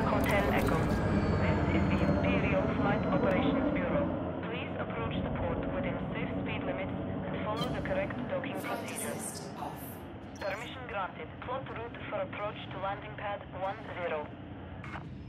Hotel Echo. This is the Imperial Flight Operations Bureau. Please approach the port within safe speed limits and follow the correct docking procedures. Permission granted. Plot route for approach to landing pad 10.